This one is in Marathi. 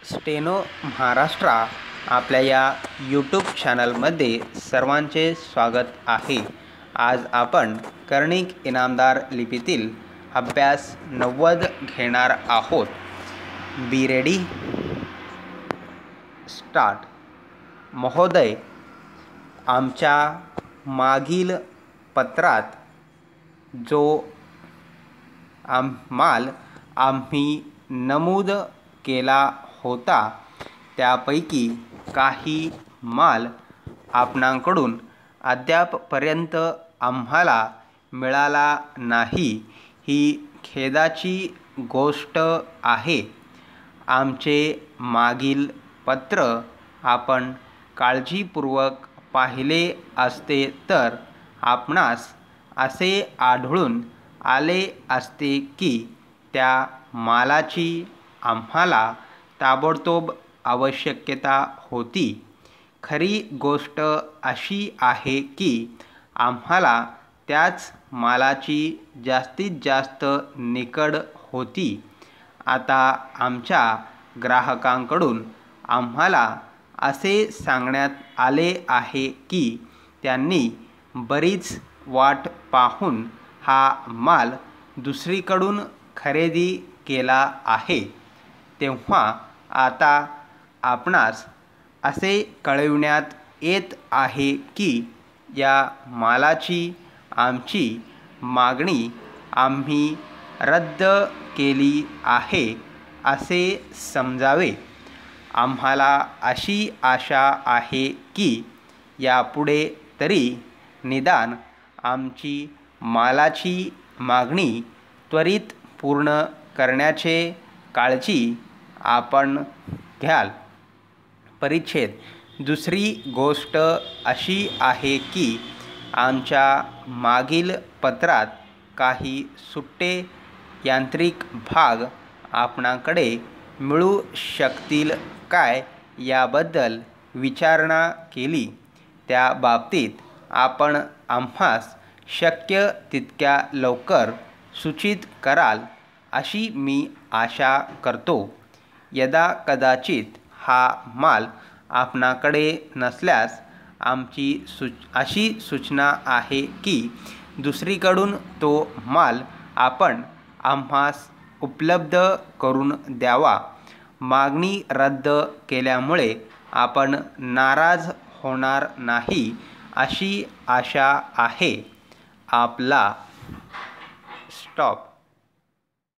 स्टेनो महाराष्ट्र आपल्या या यूट्यूब चॅनलमध्ये सर्वांचे स्वागत आहे। आज आपण कर्णिक इनामदार लिपीतील अभ्यास 90 घेणार आहोत। Be ready, start. महोदय, आमच्या मागील पत्रात जो माल आम्ही नमूद केला होता त्यापैकी काही माल आपणाकडून अद्यापपर्यंत आम्हाला मिळाला नाही, ही खेदाची गोष्ट आहे। आमचे मागील पत्र आपण काळजीपूर्वक पाहिले असते तर आपणास असे आढळून आले असते की त्या मालाची आम्हाला ताबडतोब आवश्यकता होती। खरी गोष्ट अशी आहे की आम्हाला त्याच मालाची जास्तीत जास्त निकड होती। आता आमच्या ग्राहकांकडून आम्हाला असे सांगण्यात आले आहे की त्यांनी बरीच वाट पाहून हा माल दुसरीकडून खरेदी केला आहे, तेव्हा आता आपणास असे कळविण्यात येत आहे की या मालाची आमची मागणी आम्ही रद्द केली आहे असे समजावे। आम्हाला अशी आशा आहे की यापुढे तरी निदान आमची मालाची मागणी त्वरित पूर्ण करण्याची काळजी आपण घ्याल। परिच्छेद दुसरी गोष्ट अशी आहे की आमच्या मागील पत्रात काही सुट्टे यांत्रिक भाग आपणाकडे मिळू शकतील काय याबद्दल विचारणा केली। त्या बाबतीत आपण आम्हास शक्य तितक्या लवकर सूचित कराल अशी मी आशा करतो। यदाकदाचित हा माल आपणाकडे नसल्यास आमची अशी सूचना आहे की दुसरीकडून तो माल आपण आम्हास उपलब्ध करून द्यावा। मागणी रद्द केल्यामुळे आपण नाराज होणार नाही अशी आशा आहे। आपला स्टॉप।